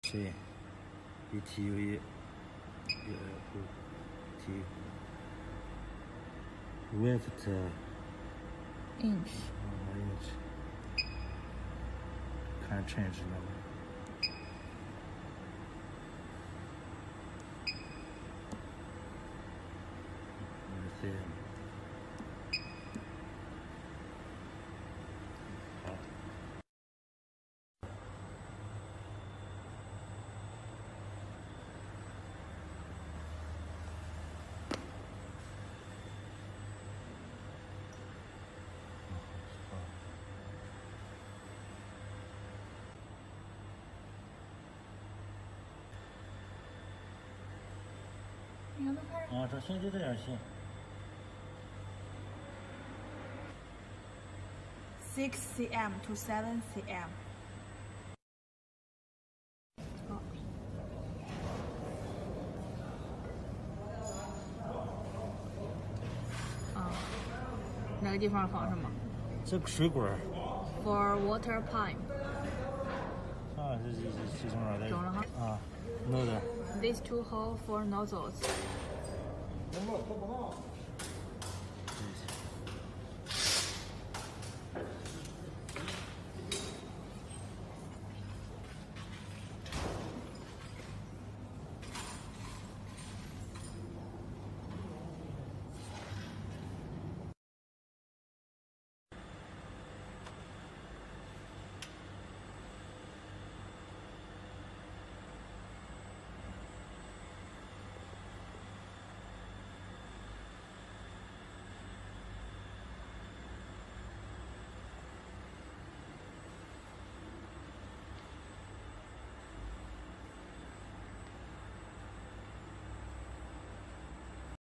对，BTU1，T width inch. inch，看 change 那个。好。 你看都开始。 啊，这线就这样线。 6 cm to 7 cm。好。啊，哪个地方放什么？ 这个水管。 For water pipe。 啊，这中了的。 中了哈。 啊，no 的。 These two hole for nozzles.